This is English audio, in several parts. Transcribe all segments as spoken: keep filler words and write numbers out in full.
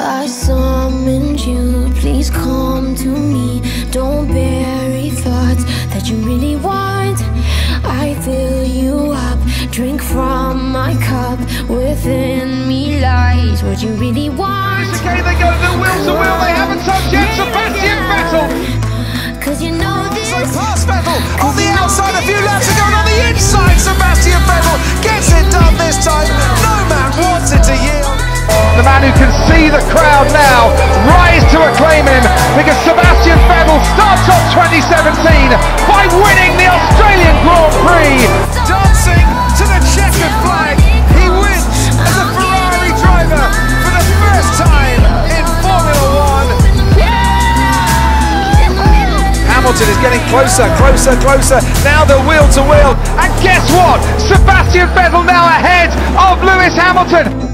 I summoned you, please come to me. Don't bury thoughts that you really want. I fill you up, drink from my cup. Within me lies what you really want. It's okay, they go to wheel to wheel, they haven't touched yet. Sebastian Vettel! Cause you know this. So past Vettel on the outside a few laps ago, and on the inside Sebastian Vettel gets it done this time. No man wants it to yield. The man who can see the crowd now rise to acclaim him, because Sebastian Vettel starts off twenty seventeen by winning the Australian Grand Prix. Dancing to the checkered flag, he wins as a Ferrari driver for the first time in Formula One. Hamilton is getting closer, closer, closer. Now they're wheel to wheel. And guess what? Sebastian Vettel now ahead of Lewis Hamilton.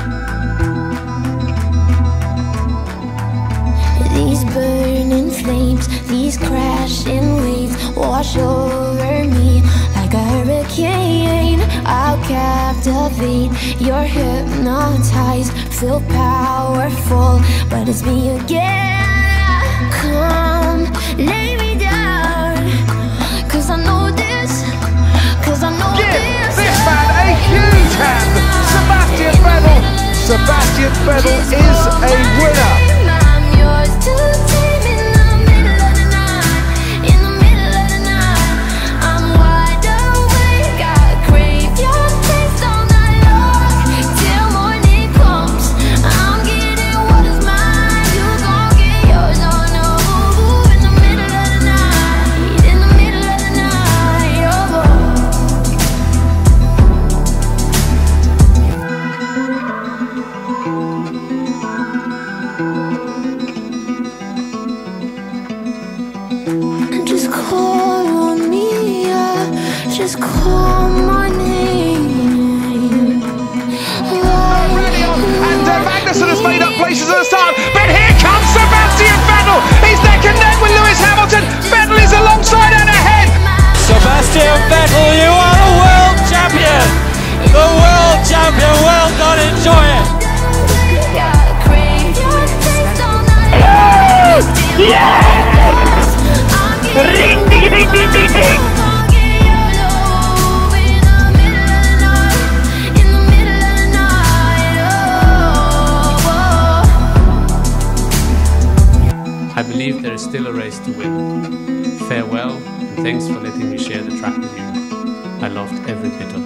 These burning flames, these crashing waves wash over me like a hurricane. I'll captivate, you're hypnotized, feel powerful, but it's me again. Come, lay me down, cause I know this, cause I know Give this. this man a huge hand. Sebastian Vettel. Sebastian Vettel is a winner. Just call on me, yeah. Just call my name. And uh, Magnussen has made up places at the start, but here comes Sebastian Vettel. He's neck and neck with Lewis Hamilton. Vettel is alongside and ahead. Sebastian Vettel, you are the world champion. The world champion. Well done, enjoy it. Yeah! Ring, ding, ding, ding, ding, ding. I believe there is still a race to win. Farewell, and thanks for letting me share the track with you. I loved every bit of it.